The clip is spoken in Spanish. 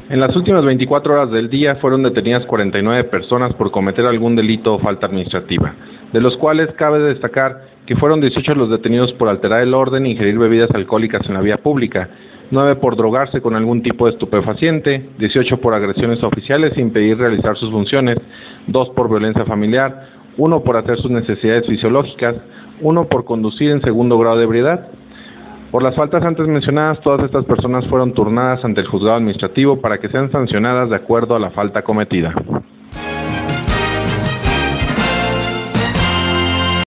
En las últimas 24 horas del día fueron detenidas 49 personas por cometer algún delito o falta administrativa, de los cuales cabe destacar que fueron 18 los detenidos por alterar el orden e ingerir bebidas alcohólicas en la vía pública, 9 por drogarse con algún tipo de estupefaciente, 18 por agresiones a oficiales e impedir realizar sus funciones, 2 por violencia familiar, 1 por hacer sus necesidades fisiológicas, 1 por conducir en segundo grado de ebriedad. Por las faltas antes mencionadas, todas estas personas fueron turnadas ante el juzgado administrativo para que sean sancionadas de acuerdo a la falta cometida.